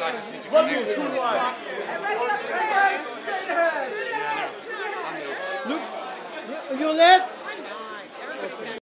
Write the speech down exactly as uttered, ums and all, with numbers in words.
I just need to One connect move, with two this wide. guy. Look, on your left.